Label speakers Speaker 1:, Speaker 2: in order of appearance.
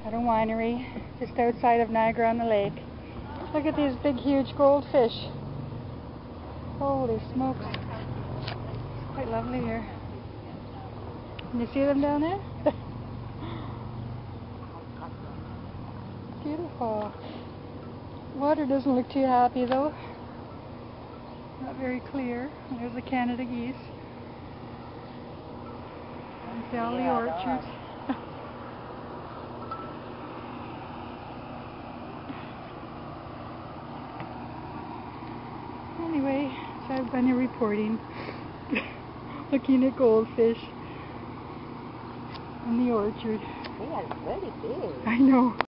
Speaker 1: at a winery just outside of Niagara-on-the-Lake. Look at these big, huge goldfish. Holy smokes. It's quite lovely here. Can you see them down there? Beautiful. Water doesn't look too happy though. Not very clear. There's the Canada geese. And see all the orchards. Anyway, so I've been here reporting, looking at goldfish in the orchard.
Speaker 2: They are very big.
Speaker 1: I know.